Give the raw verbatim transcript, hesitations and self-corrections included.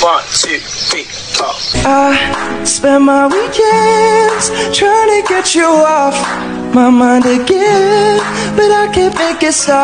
One, two, three, four. I spend my weekends trying to get you off my mind again, but I can't make it stop.